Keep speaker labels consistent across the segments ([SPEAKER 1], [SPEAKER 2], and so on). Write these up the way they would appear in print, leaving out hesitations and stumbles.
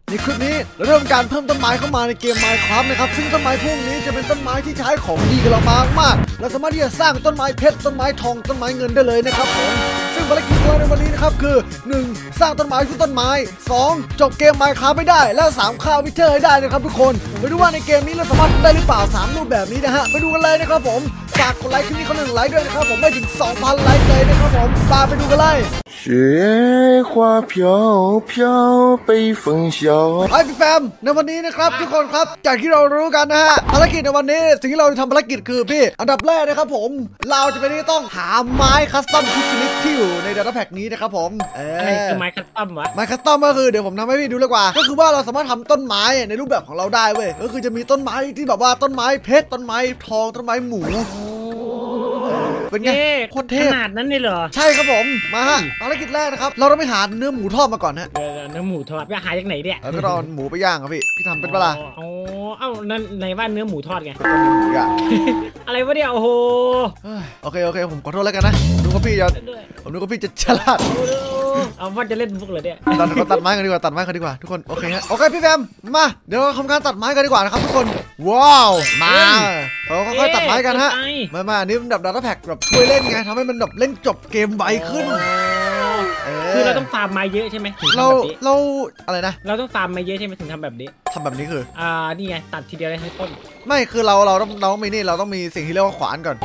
[SPEAKER 1] ในคลิปนี้เราเริ่มการเพิ่มต้นไม้เข้ามาในเกม Minecraft นะครับซึ่งต้นไม้พวกนี้จะเป็นต้นไม้ที่ใช้ของดีกับเรามากๆเราสามารถที่จะสร้างต้นไม้เพชรต้นไม้ทองต้นไม้เงินได้เลยนะครับผมซึ่งภารกิจของเราในวันนี้นะครับคือ 1. สร้างต้นไม้ทุกต้นไม้ 2. จบเกม Minecraft ไม่ได้และ 3. ฆ่าวิเทอร์ให้ได้นะครับทุกคนไปดูว่าในเกมนี้เราสามารถทำได้หรือเปล่า3รูปแบบนี้นะฮะไปดูกันเลยนะครับผมฝากกดไลค์คลิปนี้คน1ไลค์ด้วยนะครับผมไม่ถึง 2,000 ไลค์เลยนะครับผมไปดูกันเลย
[SPEAKER 2] 雪花飘飘，北风萧。
[SPEAKER 1] ไอ้พี่แฟมในวันนี้นะครับทุกคนครับจากที่เรารู้กันนะฮะภารกิจในวันนี้สิ่งที่เราจะทำภารกิจคือพี่อันดับแรกนะครับผมเราจะไปที่ต้องหาไม้คัสตอมทุกชนิดที่อยู่ในData Packนี้นะครับผม
[SPEAKER 3] อะไรคือไม้คัสตอมวะ
[SPEAKER 1] ไม้คัสตอมก็คือเดี๋ยวผมทำให้พี่ดูเลยกว่าก็คือว่าเราสามารถทำต้นไม้ในรูปแบบของเราได้เว้ยก็คือจะมีต้นไม้ที่แบบว่าต้นไม้เพชรต้นไม้ทองต้นไม้หมูเป็นไงโคตรเทพ
[SPEAKER 3] ขนาดนั้นเลยเหรอ
[SPEAKER 1] ใช่ครับผมมาฮะภารกิจแรกนะครับเราต้องไปหาเนื้อหมูทอดมาก่อนฮะ
[SPEAKER 3] เนื้อหมูทอดไปหาจากไหนเนี่ย
[SPEAKER 1] แล้วก็รอหมูไปย่างครับพี่ทำเป็นเปล่า
[SPEAKER 3] อ๋อเอ้านั่นในบ้านเนื้อหมูทอดไงอะไรวะเนี่ยโอ้โห
[SPEAKER 1] โอเคผมขอโทษแล้วกันนะดูว่าพี่จะผมดูว่าพี่จะฉลาด
[SPEAKER 3] เอาว่าจะเล่นพวกเลยเนี่ย
[SPEAKER 1] ตัดไม้กันดีกว่าทุกคนโอเคฮะโอเคพี่แฟมมาเดี๋ยวเราทำการตัดไม้กันดีกว่านะครับทุกคนว้าวมาเราค่อยๆตัดไม้กันฮะมานี่มันแบบData Packแบบช่วยเล่นไงทำให้มันแบบเล่นจบเกมไวขึ้น
[SPEAKER 3] คือเราต้องฟาร์มไม้เยอะใช่ไหม
[SPEAKER 1] เราอะไรนะ
[SPEAKER 3] เราต้องฟาร์มไม้เยอะใช่ไหมถึงทำแบบนี้
[SPEAKER 1] คือ
[SPEAKER 3] นี่ไงตัดทีเดียวได้ทั้งต้น
[SPEAKER 1] ไม่คือเราต้องมีนี่เราต้องมีสิ่งที่เรียกว่าขวานก่อน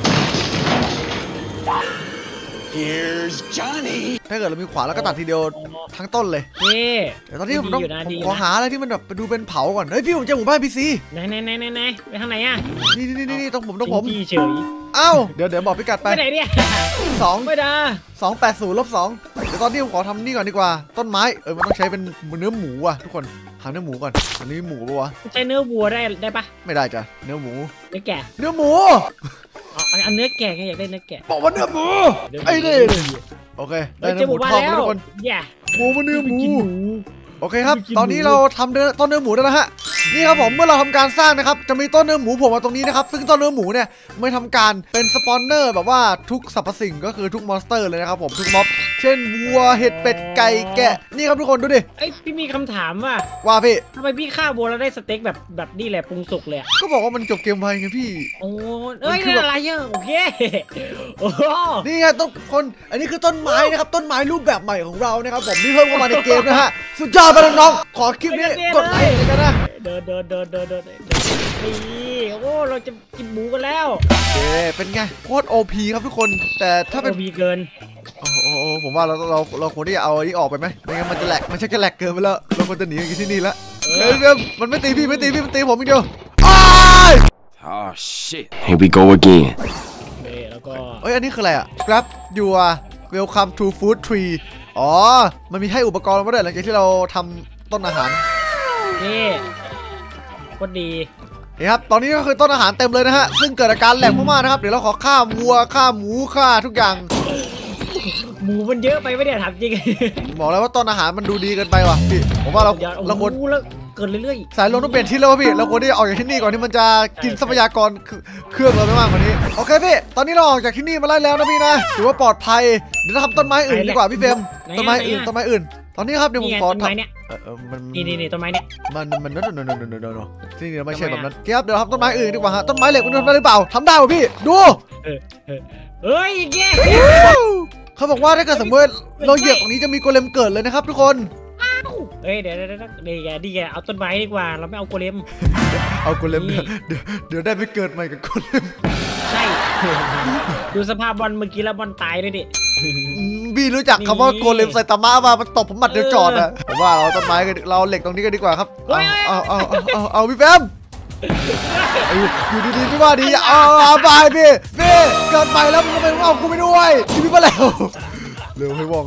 [SPEAKER 1] ถ้าเกิดเรามีขวานแล้วก็ตัดทีเดียวทั้งต้นเลยเดี๋ยวตอนที่ผมขอหาอะไรที่มันแบบไปดูเป็นเผาก่อนเฮ้ยพี่ผมเจอหมู่บ้านพีซี
[SPEAKER 3] ไหนไปทางไหนอ่ะ
[SPEAKER 1] นี่ต้องผม
[SPEAKER 3] พี่เฉย
[SPEAKER 1] เอ้าเดี๋ยวบอกพิกัดไป
[SPEAKER 3] ไหนเนี่ย
[SPEAKER 1] 2ไม่ได้280-2เดี๋ยวตอนที่ผมขอทำนี่ก่อนดีกว่าต้นไม้มันต้องใช้เป็นเนื้อหมูอ่ะทุกคนหาเนื้อหมูก่อนอันนี้หมูปะวะ
[SPEAKER 3] ใช้เนื้อวัวได้ปะ
[SPEAKER 1] ไม่ได้จ้ะเนื้อหมู
[SPEAKER 3] เนื้อแกะ
[SPEAKER 1] เนื้อหมู
[SPEAKER 3] อันเนื้อแกะอยากได้เนื้อแกะ
[SPEAKER 1] บอกว่าเนื้อหมูไอ้นี่โอเคได้เนื้อหมูทอดทุกคนหมูมันเนื้อหมูโอเคครับตอนนี้เราทำต้นเนื้อหมูได้แล้วฮะนี่ครับผมเมื่อเราทำการสร้างนะครับจะมีต้นเนื้อหมูโผล่มาตรงนี้นะครับซึ่งต้นเนื้อหมูเนี่ยไม่ทำการเป็นสปอนเนอร์แบบว่าทุกสรรพสิ่งก็คือทุกมอนสเตอร์เลยนะครับผมทุกม็อบเช่นวัวเห็ดเป็ดไก่แกะนี่ครับทุกคนดูดิ
[SPEAKER 3] พี่มีคำถาม
[SPEAKER 1] ว่าพี่
[SPEAKER 3] ทำไมพี่ฆ่าวัวแล้วได้สเต็กแบบนี่แหละปรุงสุกเลย
[SPEAKER 1] ก็บอกว่ามันจบเกมไวไงพี่
[SPEAKER 3] โอ้นี่อะไรโอเค
[SPEAKER 1] นี่ไงต้นคนอันนี้คือต้นไม้นะครับต้นไม้รูปแบบใหม่ของเรานะครับผมที่เพิ่มเข้ามาในเกมนะฮะสุดยอดไปน้องๆขอคลิปนี้กดไลค์กันนะ
[SPEAKER 3] เดินนี่โอ้เราจะกินหมูกันแล้ว
[SPEAKER 1] เป็นไงโคตร OP ครับทุกคนแต่ถ้าเป็น
[SPEAKER 3] OP เกิน
[SPEAKER 1] โอ้ผมว่าเราควรที่จะเอาอันนี้ออกไปไหมไม่งั้นมันจะแหลกมันจะแหลกเกินไปแล้วเราควรจะหนีกันที่นี่แล้วมันไม่ตีพี่มันตีผมอีกเดียว
[SPEAKER 2] Oh shit here we go again
[SPEAKER 3] แล้วก็
[SPEAKER 1] อันนี้คืออะไรGrab your welcome to food tree อ๋อมันมีให้อุปกรณ์มาด้วยหลังจากที่เราทำต้นอาหาร
[SPEAKER 3] นี่ก็ดี
[SPEAKER 1] นี่ครับตอนนี้ก็คือต้นอาหารเต็มเลยนะฮะซึ่งเกิดอาการแหลกมากๆนะครับเดี๋ยวเราขอฆ่าวัวฆ่าหมูฆ่าทุกอย่าง
[SPEAKER 3] หมูมันเยอะไปไม่ได้ถามจริง
[SPEAKER 1] บอกแล้วว่าต้นอาหารมันดูดีเกินไปว่ะพี่ผมว่าเราควร
[SPEAKER 3] เกินเรื่อย
[SPEAKER 1] ๆสายลงต้องเปลี่ยนที่แล้วพี่เราควรที่จะออกจากที่นี่ก่อนที่มันจะกินทรัพยากรเครื่องเราไม่มากกว่านี้โอเคพี่ตอนนี้เราออกจากที่นี่มาแล้วนะพี่นะถือว่าปลอดภัยเดี๋ยวเราทำต้นไม้อื่นดีกว่าพี่เฟรมต้นไม้อื่นตอนนี้ครับเดี๋ยวผมขอทำ
[SPEAKER 3] นี่ต้นไม้เนี่ย
[SPEAKER 1] มันที่นี่ไม่ใช่แบบนั้นครับเดี๋ยวทำต้นไม้อื่นดีกว่าฮะต้นไม้เหล็กมันทำได้หรือเปล่าทำได้ป่ะพี่ดู
[SPEAKER 3] เฮ้ยแย่
[SPEAKER 1] เขาบอกว่าถ้าเกิดสมมติเราเหยียบตรงนี้จะมีโกเลมเกิดเลยนะครับทุกคน
[SPEAKER 3] เฮ้ยเดี๋ยวเอาต้นไม้ดีกว่าเราไม่เอาโกเลม
[SPEAKER 1] เอาโกเลมเดี๋ยวได้ไปเกิดใหม่กับโกเลม
[SPEAKER 3] ใช่ดูสภาพบอลเมื่อกี้แล้วบอลตายด้วยดิ
[SPEAKER 1] พี่รู้จักคำว่าโกเลมไซตามะมามันตบผมหมัดเดียวจอดอะผมว่าเราต้นไม้กันเราเหล็กตรงนี้กันดีกว่าครับเอาพี่แฟมอยู่ดีๆพี่ว่าดีบายพี่เกิดใหม่แล้วมึงก็ไปเอากูไปด้วยพี่มาแล้วเร็วให้ว่อง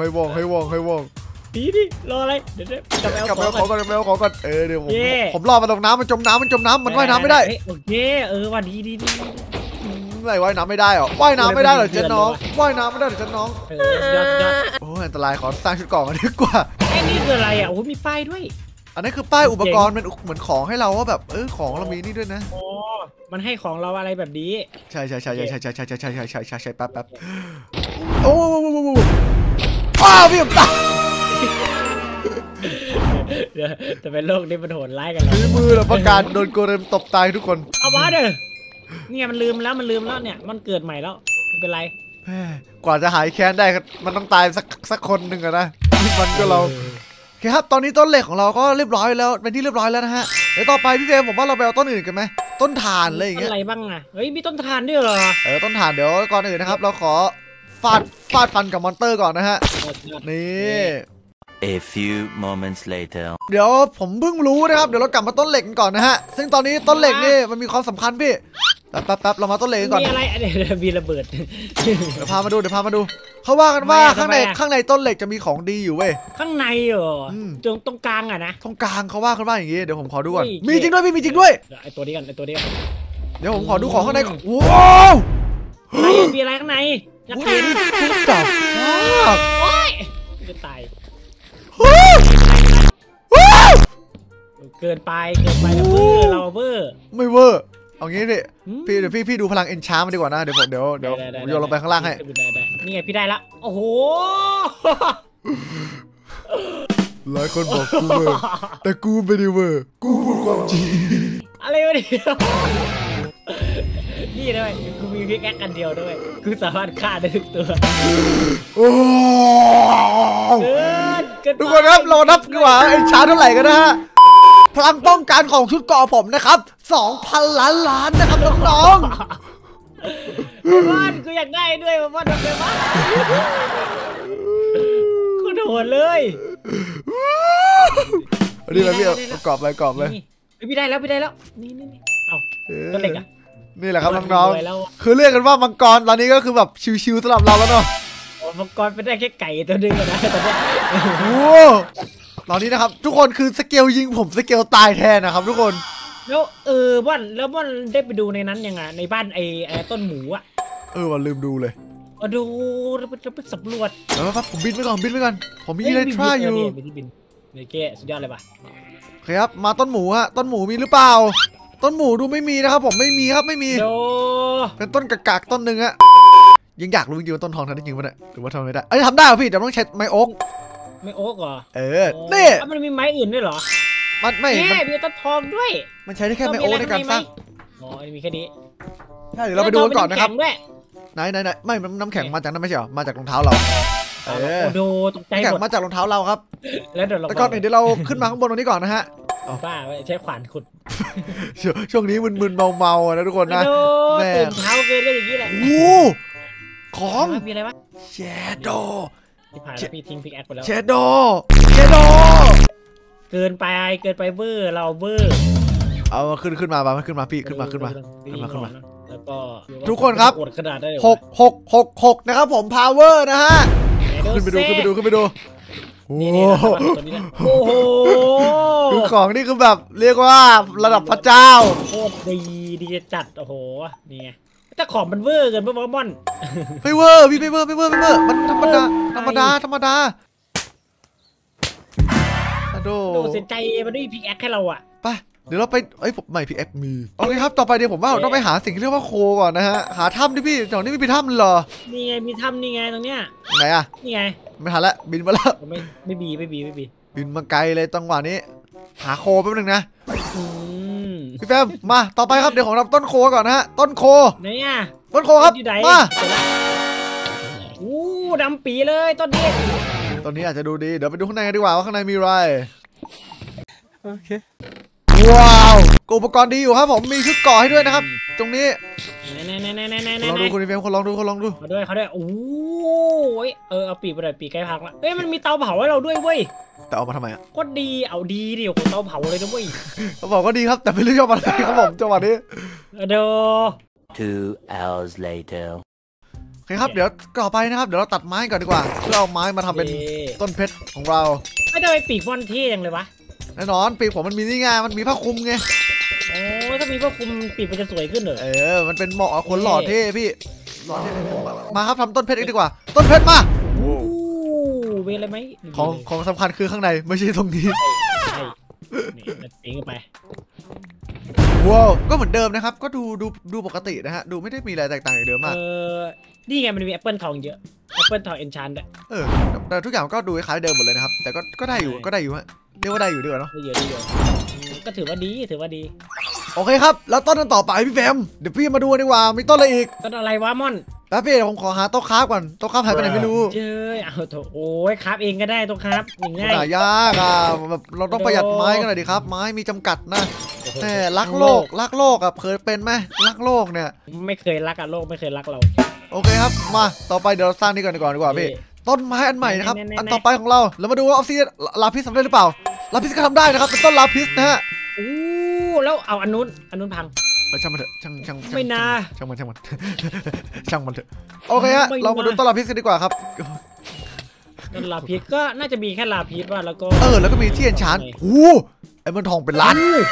[SPEAKER 3] ดิรออะไรเดี๋ยวกลับไปเอาของก่อนเ
[SPEAKER 1] ดี๋ยวผมรอมันลงน้ำมันจมน้ำมันว่ายน้ำไม่ได้
[SPEAKER 3] โอเคว่าดี
[SPEAKER 1] ไม่ว่ายน้ำไม่ได้หรอว่ายน้ำไม่ได้หรอเจ้าน้องว่ายน้ำไม่ได้หรอเจ้าน้อง
[SPEAKER 3] ยอด
[SPEAKER 1] โอ้อันตรายขอสร้างชุดเกราะกันดีกว่า
[SPEAKER 3] นี่คืออะไรโอ้มีป้ายด้วย
[SPEAKER 1] อันนี้คือป้ายอุปกรณ์มันเหมือนของให้เราว่าแบบของเรามีนี่ด้วยนะ
[SPEAKER 3] อ๋อมันให้ของเราอะไรแบบนี้
[SPEAKER 1] ใช่แป๊บโอ้ว้าวพี่ผมตาย
[SPEAKER 3] เดี๋ยวแต่เป็นโลกนี้มันโหดร้ายกันแล้ว
[SPEAKER 1] ฝีมือเราประกาศโดนโกเลมตบตายทุกคน
[SPEAKER 3] เอาวะเด้อนี่ไงมันลืมแล้วเนี่ยมันเกิดใหม่แล้วไม่เป็นไร
[SPEAKER 1] แม่กว่าจะหายแค้นได้มันต้องตายสักคนหนึ่งอะนะมันก็เราโอเคครับตอนนี้ต้นเหล็กของเราก็เรียบร้อยแล้วเป็นที่เรียบร้อยแล้วนะฮะเดี๋ยวต่อไปพี่เฟรมผมว่าเราไปเอาต้นอื่นกันไหมต้นถ่านอะไรอย่างเงี้ย
[SPEAKER 3] อะไรบ้างอ่ะเฮ้ยมีต้นทานด้วยเหรอ
[SPEAKER 1] ต้นถ่านเดี๋ยวก่อนอื่นนะครับเราขอฟาดฟันกับมอนเตอร์ก่อนนะฮะนี่
[SPEAKER 4] A few moments later
[SPEAKER 1] เดี๋ยวผมเพิ่งรู้นะครับเดี๋ยวเรากลับมาต้นเหล็กกันก่อนนะฮะซึ่งตอนนี้ต้นเหล็กนี่มันมีความสำคัญพี่แป๊บเรามาต้นเหล็กกันก่อน
[SPEAKER 3] มีอะไรเดี๋ยวมีระเบิด
[SPEAKER 1] เดี๋ยวพามาดูเขาว่ากันว่า
[SPEAKER 3] ทำไมอะ
[SPEAKER 1] ข้างในต้นเหล็กจะมีของดีอยู่เว้ย
[SPEAKER 3] ข้างในเหรอ
[SPEAKER 1] อืม
[SPEAKER 3] ตรงกลางอ่ะนะ
[SPEAKER 1] ตรงกลางเขาว่ากันว่าอย่างงี้เดี๋ยวผมขอดูก่อน
[SPEAKER 3] เฮ้ย
[SPEAKER 1] มีจริงด้วยพี่มีจริงด้วย
[SPEAKER 3] ไอตัวนี้กัน
[SPEAKER 1] เดี๋ยวผมขอดูของข้างในก่อนว้าว
[SPEAKER 3] อะไรมีอะไรข้างในอยากเห็น
[SPEAKER 1] จับมาก
[SPEAKER 3] โอ๊ยจะตายเกินไปแล้วเบอร์เราเบอร์
[SPEAKER 1] ไม่เวอร์เอางี้ดิ
[SPEAKER 3] อืม
[SPEAKER 1] เดี๋ยวพี่ดูพลังเอนชาร์มาดีกว่านะเดี๋ยวผมโยนลงไปข้างล่างให้
[SPEAKER 3] ได้นี่ไงพี่ได้ละโอ้โห
[SPEAKER 1] หลายคนบอกกูเวอร์แต่กูไม่ได้เวอร์กูพูดความจริง
[SPEAKER 3] อะไรวะเนี่ยนี่ด้วยกูมีพิกแอคกันเดียวด้วยกูสามารถฆ่าได้ทุกตัว
[SPEAKER 1] โอ้
[SPEAKER 3] เกิน
[SPEAKER 1] ทุกคนครับเรานับดีกว่าเอนชาร์เท่าไหร่กันนะฮะพลังป้องกันของชุดเกราะผมนะครับ 2,000 ล้านนะครับน้อง
[SPEAKER 3] บ้านกูอยากได้ด้วยบ้านทำไมบ้านกูโดนเลย
[SPEAKER 1] ๆนี่เลยพี่เอากรอบเลย
[SPEAKER 3] นี่พี่ได้แล้วนี่เอ้าตัวเล็กอ่ะ
[SPEAKER 1] นี่แหละครับน้อง
[SPEAKER 3] รวยแล้ว
[SPEAKER 1] ๆคือเรียกกันว่ามังกรตอนนี้ก็คือแบบชิวๆสำหรับเราแล้วเนาะ
[SPEAKER 3] มังกรเป็นได้แค่ไก่ตัวนึงนะตอนนี้
[SPEAKER 1] โอ้ตอนนี้นะครับทุกคนคือสเกลยิงผมสเกลตายแทนนะครับทุกคน
[SPEAKER 3] แล้วบ้านได้ไปดูในนั้นยังไงในบ้านไอ้ต้นหมูอ่ะ
[SPEAKER 1] ว่าลืมดูเลย
[SPEAKER 3] ดูเราไปสำรวจ
[SPEAKER 1] แล้วครับผมบินไปก่อนผมมีอะไรทราอยู่
[SPEAKER 3] มีที่บินเนเก้สุดยอดเลยป่ะ
[SPEAKER 1] โอเคครับมาต้นหมูฮะต้นหมูมีหรือเปล่า ต้นหมูดูไม่มีนะครับผมไม่มีครับไม่มี
[SPEAKER 3] โด
[SPEAKER 1] เป็นต้นกากๆต้นหนึ่งอะยังอยากรู้จริงๆว่าต้นทองทำได้จริงปะเนี่ยหรือว่าทำไม่ได้ทำได้เหรอพี่แต่ต้องใช้ไม้โอ๊ก
[SPEAKER 3] ไม่โอ๊กเหรอ
[SPEAKER 1] นี่
[SPEAKER 3] มันมีไม้อื่นด้วยเหรอ
[SPEAKER 1] มันไม่
[SPEAKER 3] แม่มีต้นทองด้วย
[SPEAKER 1] มันใช้ได้แค่ไม้โอ๊กในการสร้าง
[SPEAKER 3] อ๋อมีแค่นี้
[SPEAKER 1] ใช่เดี๋ยวเราไปดูกันก่อนนะครับ
[SPEAKER 3] ด้วย
[SPEAKER 1] ไหนไม่น้ำแข็งมาจากนั้นไม่ใช่เหรอมาจากรองเท้าเรา
[SPEAKER 3] ดูตกใจ
[SPEAKER 1] น้ำแข็ง
[SPEAKER 3] หมด
[SPEAKER 1] มาจากรองเท้าเราครับ
[SPEAKER 3] แล้วเดี๋ยวเรา
[SPEAKER 1] แต่ก่อนอื่นเดี๋ยวเราขึ้นมาข้างบนตรงนี้ก่อนนะฮะ
[SPEAKER 3] บ้าใช้ขวานขุด
[SPEAKER 1] ช่วงนี้มึนๆเมาๆนะทุกคนนะ แม่
[SPEAKER 3] ตื่นเช้าเกินก็อย่างนี้แหละ
[SPEAKER 1] โอ้ของ
[SPEAKER 3] มีอะไรวะ
[SPEAKER 1] เชโด
[SPEAKER 3] ที่ผ่านแล้วพี่ทิ้งพิกแอคไปแล้ว
[SPEAKER 1] เชโด
[SPEAKER 3] เกินไปเวอร์เราเวอร์
[SPEAKER 1] เอาขึ้นมาพี่ขึ้นมา
[SPEAKER 3] แล้วก็
[SPEAKER 1] ทุกคนครับ
[SPEAKER 3] อดขนาดได้
[SPEAKER 1] 6นะครับผมพาวเวอร์นะฮะขึ้นไปดูโอ้
[SPEAKER 3] นี่
[SPEAKER 1] โห
[SPEAKER 3] ตัวนี้นะโอ้โห
[SPEAKER 1] คือของนี่คือแบบเรียกว่าระดับพระเจ้า
[SPEAKER 3] โคตรดีจัดโอ้โหนี่ไงแต่ของมันเวอร์เกินเมื่อมอน
[SPEAKER 1] ไม่เวอร์พี่ไม่เวอร์มันธรรมดาโด
[SPEAKER 3] ดูเสียใจมันด้วยพิกแอคให้เราอ่ะ
[SPEAKER 1] ไปเดี๋ยวเราไปผมไม่พี่แอคมีโอเคครับต่อไปเดี๋ยวผมว่าต้องไปหาสิ่งที่เรียกว่าโคก่อนนะฮะหาถ้ำดิพี่แถวนี้ไม่มีถ้ำเหรอ
[SPEAKER 3] นี่ไงมีถ้ำนี่ไงตรงเนี้ย
[SPEAKER 1] ไหนอะ
[SPEAKER 3] นี่ไง
[SPEAKER 1] ไม่ทันละบินมาแล้ว
[SPEAKER 3] ไม่บี
[SPEAKER 1] บินมาไกลเลยจังหวะนี้หาโคแป๊บนึงนะ
[SPEAKER 3] อืม
[SPEAKER 1] พี่แฟมมาต่อไปครับเดี๋ยวของเราต้นโคก่อนนะฮะต้นโค
[SPEAKER 3] ไหนอ่ะ
[SPEAKER 1] ต้นโคครับ
[SPEAKER 3] อยู่ไหน
[SPEAKER 1] มา
[SPEAKER 3] อู้ดำปีเลยต้นนี้
[SPEAKER 1] ตอนนี้อาจจะดูดีเดี๋ยวไปดูข้างในกันดีกว่าว่าข้างในมีอะไรโอเคว้าวอุปกรณ์ดีอยู่ครับผมมีชุดเกราะให้ด้วยนะครับตรงนี้ลองดูคุณพี่แฟมคนลองดู
[SPEAKER 3] เขาด้วยโอ้ยเอาปีกไปหน่อยปีกใกล้พักละเฮ้ยมันมีเตาเผาให้เราด้วยเว้ย
[SPEAKER 1] แต่เอามาทำไมอ่ะ
[SPEAKER 3] ก็ดีเอาดีดิโอ้โหเตาเผาเลยนะเว้ย
[SPEAKER 1] เขาบอกว่าดีครับแต่ไม่รู้จะเอามาทำไมครับผมจังหวะนี้
[SPEAKER 3] เดี๋ยว
[SPEAKER 4] 2 hours later
[SPEAKER 1] โอเคครับเดี๋ยวต่อไปนะครับเดี๋ยวเราตัดไม้ก่อนดีกว่าเพื่อเอาไม้มาทำเป็นต้นเพชรของเรา
[SPEAKER 3] ไม่ได้ไปปีกมันเท่ยังเลยวะ
[SPEAKER 1] แน่นอนปีกผมมันมีนี่ไงมันมีผ้าคลุมไง
[SPEAKER 3] โอ้ถ้ามีพวกคุมปีกมันจะสวยขึ้นเหรอ
[SPEAKER 1] มันเป็นเหมาะกับคนหล่อเท่พี่หล่อเท่มาครับทำต้นเพชรดีกว่าต้นเพชรมา
[SPEAKER 3] เวรอะไรไหม
[SPEAKER 1] ของสำคัญคือข้างในไม่ใช่ตรงนี้
[SPEAKER 3] ใช่นี่ปีกไป
[SPEAKER 1] ว้าวก็เหมือนเดิมนะครับก็ดูปกตินะฮะดูไม่ได้มีอะไรแตกต่างจากเดิมมาก
[SPEAKER 3] นี่ไงมันมีแอปเปิลทองเยอะแอปเปิลทองเอนชานด้วย
[SPEAKER 1] แต่ทุกอย่างก็ดูคล้ายเดิมหมดเลยนะครับแต่ก็ได้อยู่ฮะเรียกว่าได้อยู่ดีกว่าเนาะ
[SPEAKER 3] ได้เยอะก็ถือว่าดี
[SPEAKER 1] โอเคครับแล้วต้นนั้นต่อไปพี่แฟมเดี๋ยวพี่มาดูดีกว่ามีต้นอะไรอีก
[SPEAKER 3] ต้นอะไรวะม่อน
[SPEAKER 1] แป๊บพี่เดี๋ยวผมขอหาโต๊ะคราฟก่อนโต๊ะคราฟหายไปไหนไม่รู้
[SPEAKER 3] เจ้ยเอาโถโอ้ยครับเองก็ได้ต้องครับง่าย
[SPEAKER 1] หายากอ่ะแบบเราต้องประหยัดไม้กันหน่อยดิครับไม้มีจำกัดนะแต่รักโลกอ่ะเคยเป็นไหมรักโลกเนี่ย
[SPEAKER 3] ไม่เคยรักอะโลกไม่เคยรักเรา
[SPEAKER 1] โอเคครับมาต่อไปเดี๋ยวเราสร้างนี่ก่อนดีกว่าพี่ต้นไม้อันใหม่นะครับ
[SPEAKER 3] แน่ๆ
[SPEAKER 1] อันต่อไปของเรามาดูว่าออฟซิเดียนลาพิสทำได้หรือเปล่าลาพิสก็ทำได้นะครับเป็นต้นลาพิสนะฮะ
[SPEAKER 3] อู้แล้วเอาอันนู้นพัง
[SPEAKER 1] ช่างมันเถอะช่าง
[SPEAKER 3] ไม่น่า
[SPEAKER 1] ช่างมัน ช่างมันเถอะโอเคฮะเรามาดูต้นลาพิสกันดีกว่าครับ
[SPEAKER 3] ต้นลาพีชก็น่าจะมีแค่ลาพีชว่าแล้วก็
[SPEAKER 1] แล้วก็มีที่เอนชานไอ้มันทองเป็นล้าน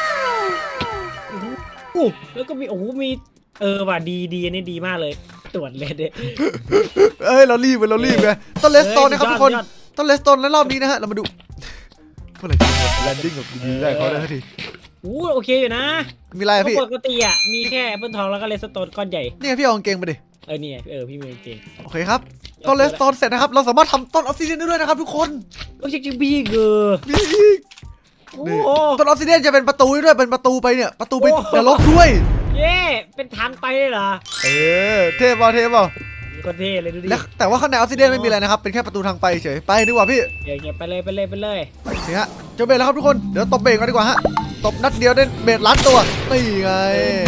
[SPEAKER 3] แล้วก็มีโอ้โหมีว่ะดีอันนี้ดีมากเลยตรวจเลยเด้
[SPEAKER 1] เรารีบไงต้นเลสโตนนะครับทุกคนต้นเลสโตนแล้วรอบนี้นะฮะเรามาดูเมื่อไหร่จะแลนดิ้งแบบดีๆได้เขาได้ที
[SPEAKER 3] โอเคอยู่นะ
[SPEAKER 1] มีอะไรพี่
[SPEAKER 3] ปกติอ่ะมีแค่แอปเปิลทองแล้วก็เลสโตนก้อนใหญ่
[SPEAKER 1] นี่พี่เอากางเกงไปดิ
[SPEAKER 3] เนี่ยพี่มีเก่ง
[SPEAKER 1] โอเคครับต้นเลสโตนเสร็จนะครับเราสามารถทำต้นออฟซิเดียนได้ด้วยนะครับทุกคน
[SPEAKER 3] โอ้จริงๆพี่เกอร์
[SPEAKER 1] มีอีก
[SPEAKER 3] โอ้
[SPEAKER 1] นี่ต้นออฟซิเดียนจะเป็นประตูด้วยเป็นประตูไปเนี่ยประตูไปนรกด้วย
[SPEAKER 3] เย่เป็นทางไปเลยเหรอ
[SPEAKER 1] เท่เปล่า
[SPEAKER 3] ก็เท่เลยดูดิ
[SPEAKER 1] แต่ว่าข้างในออฟซิเดียนไม่มีอะไรนะครับเป็นแค่ประตูทางไปเฉยไปดีกว่าพี่
[SPEAKER 3] เดี๋ยวไปเลย
[SPEAKER 1] นี่ฮะเจอเบรแล้วครับทุกคนเดี๋ยวตบเบรกันดีกว่าฮะตบนัดเดียวได้เบรล้านตัวนี่ไง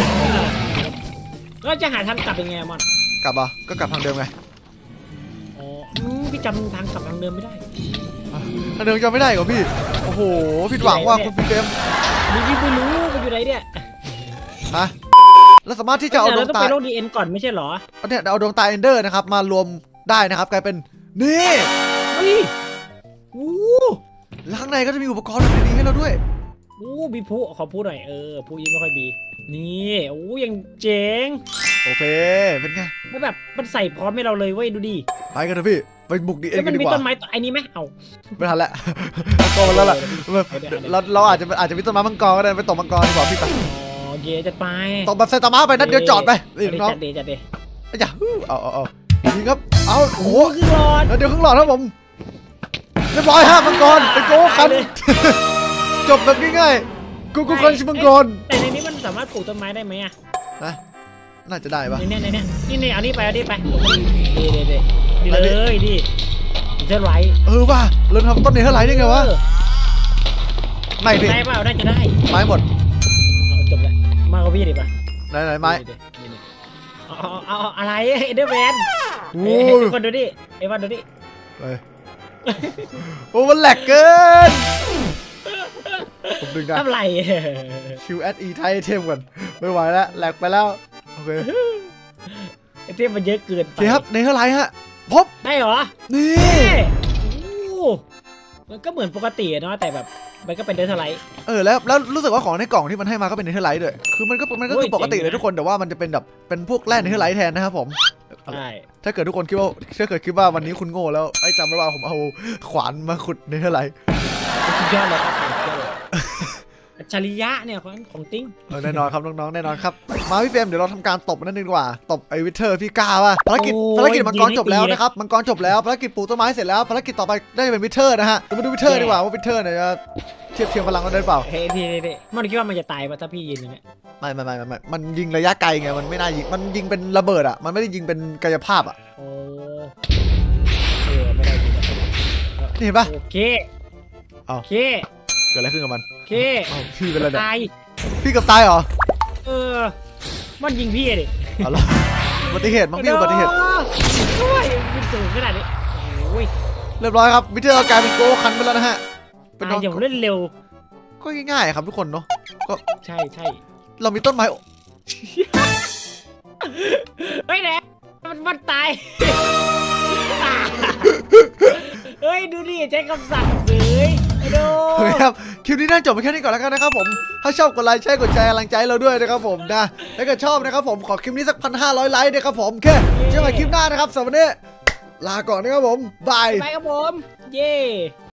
[SPEAKER 3] ก็จะหาทางกลับยังไงมอน
[SPEAKER 1] กลับก็กลับทางเดิมไง
[SPEAKER 3] พี่จำทางกลับทางเดิมไม่ได้
[SPEAKER 1] ทางเดิมจำไม่ได้เหรอพี่โอ้โหผิดหวังว่าคุณพี่เฟรม
[SPEAKER 3] นี่พี่ไม่รู้มันอยู่ไหนเนี่ย
[SPEAKER 1] ฮะแล้วสามารถที่จะเอาดว
[SPEAKER 3] เรา
[SPEAKER 1] ง
[SPEAKER 3] ต้อง
[SPEAKER 1] ตา
[SPEAKER 3] ไปโลกดีเอ็นก่อนไม่ใช่เหรอ
[SPEAKER 1] เนี่ยเอาดวงตาเอนเดอร์นะครับมารวมได้นะครับกลายเป็นนี่
[SPEAKER 3] เฮ้ยโอ้
[SPEAKER 1] แล้วข้างในก็จะมีอุปกรณ์แบบนี้ให้เราด้วย
[SPEAKER 3] มีผู้ขอพูดหน่อยผู้ยิ้มไม่ค่อยดีนี่ยังเจ๋ง
[SPEAKER 1] โอเคเป็นไง
[SPEAKER 3] แล้วแบบมันใส่พร้อมให้เราเลยเว้ยดูดิ
[SPEAKER 1] ไปกันเถอะพี่ไปบุกดีเอ็
[SPEAKER 3] แล้
[SPEAKER 1] น
[SPEAKER 3] ว
[SPEAKER 1] กั
[SPEAKER 3] มัน น
[SPEAKER 1] ดี
[SPEAKER 3] มี
[SPEAKER 1] กว่า
[SPEAKER 3] ต้นไม้ไอ้นี้ไหมเอา
[SPEAKER 1] ไม่ทันแล้วโตแล้วล่ะเราอาจจะมีต้นไม้มังกรก็ได้ไปตกมังกรดีกว่าพี่ไป
[SPEAKER 3] โอเคจะไป
[SPEAKER 1] ตกแบบไซตามะไปนัดเดียวจอดไปนี่น้อง
[SPEAKER 3] จัดเด
[SPEAKER 1] อย่าเอายิงครับเอาโอ้โห
[SPEAKER 3] คือรอด
[SPEAKER 1] นัดเดียวครึ่งหลอดครับผมเรียบร้อยฮะมังกรเป็นโก้คันจบแบบง่ายๆกูคันชิมังกร
[SPEAKER 3] แต่ในนี้มันสามารถปลูกต้นไม้ได้ไหมอะ
[SPEAKER 1] นะน่าจะได้ปะ
[SPEAKER 3] เนี่ยนี่เอานี่ไปดีเลยดิเจะไร
[SPEAKER 1] ว่าเราทำต้นเนเธอร์ไลท์ได้ไงวะไม่พี่
[SPEAKER 3] ได้เปล่าได้จะได้
[SPEAKER 1] ไม้หมด
[SPEAKER 3] จบแล้วมากับพี่ดิป่ะ
[SPEAKER 1] ไหนไม้
[SPEAKER 3] เอาอะไรเอเดอร์แมน
[SPEAKER 1] โอ้
[SPEAKER 3] ทุกคนดูดิไอ้วันดูดิ
[SPEAKER 1] โอ้มันแหลกเกินผมดึงได้
[SPEAKER 3] ทำไร
[SPEAKER 1] QSE ไทยเทมก่อนไม่ไหวแล้วแหลกไปแล้วโอเค
[SPEAKER 3] ไอเทมมันเยอะเกิน
[SPEAKER 1] โอ
[SPEAKER 3] ไป
[SPEAKER 1] เคครับเนเธอร์ไลท์ฮะพบ
[SPEAKER 3] ได้เหรอ
[SPEAKER 1] นี่
[SPEAKER 3] มันก็เหมือนปกติเนาะแต่แบบมันก็เป็นเดอร์ไลท์
[SPEAKER 1] แล้วรู้สึกว่าของในกล่องที่มันให้มาก็เป็นเนเธอร์ไลท์ด้วยคือมันก็คือปกติเลยทุกคนแต่ว่ามันจะเป็นแบบเป็นพวกแร่เนเธอร์ไลท์แทนนะครับผม
[SPEAKER 3] ใช่
[SPEAKER 1] ถ้าเกิดทุกคนคิดว่าวันนี้คุณโง่แล้วไอ้จำไว้ว่าผมเอาขวานมาขุดเนเธอร์ไลท์
[SPEAKER 3] สุดยอดเลยครับอัจฉริยะเนี่ยของติ้ง
[SPEAKER 1] แน่นอนครับน้องๆแน่นอนครับมาพี่เฟรมเดี๋ยวเราทำการตบนั่นดีกว่าตบไอ้วิเทอร์พี่กล้าว่ะภารกิจมังกรจบแล้วนะครับมังกรจบแล้วภารกิจปลูกต้นไม้เสร็จแล้วภารกิจต่อไปได้เป็นวิเทอร์นะฮะเรามาดูวิเทอร์ดีกว่าว่าวิเทอร์เนี่ยจะเทียบพลังเราได้เปล่า
[SPEAKER 3] เฮ้ยพี่มันคิดว่ามันจะตายป่ะถ้าพี่ยืนอยู่เนี่ย
[SPEAKER 1] ไม่มันยิงระยะไกลไงมันไม่น่ายิงมันยิงเป็นระเบิดอ่ะมันไม่ได้ยิงเป็นกายภาพอ่ะ
[SPEAKER 3] โอ้ไม่ได้จริง
[SPEAKER 1] นี่เห็นปะ
[SPEAKER 3] โอเค
[SPEAKER 1] เกิดอะไรขึ้นกับมัน
[SPEAKER 3] โอเค
[SPEAKER 1] พี่เป็นอะไรเนี่ย
[SPEAKER 3] ตาย
[SPEAKER 1] พี่เกับตายเหรอ
[SPEAKER 3] มันยิงพี่ดิ
[SPEAKER 1] เอาล่ะอุบัติเหตุมั้งพี่อุบัติเหตุ
[SPEAKER 3] ด้วยมันสูงขนาดนี้โอ้ย
[SPEAKER 1] เรียบร้อยครับวิเทอร์กลายเป็นโก้คันไปแล้วนะฮะ
[SPEAKER 3] ตายอย่างรวดเร็ว
[SPEAKER 1] ก็ง่ายๆครับทุกคนเนาะก็
[SPEAKER 3] ใช่
[SPEAKER 1] เรามีต้นไม้
[SPEAKER 3] เฮ้ยแหละมันตายเฮ้ยดูดิใช้คำสั่งเสยไอ้ดู
[SPEAKER 1] ครับคลิปนี้น่าจบไปแค่นี้ก่อนแล้วกันนะครับผมถ้าชอบกดไลค์ใช่กดแชร์กำลังใจเราด้วยนะครับผมนะถ้าเกิดชอบนะครับผมขอคลิปนี้สัก 1,500 ไลค์นะครับผมแค่เจอกันคลิปหน้านะครับสำหรับวันนี้ลาก่อนนะครับผมบาย
[SPEAKER 3] ไปครับผมเย่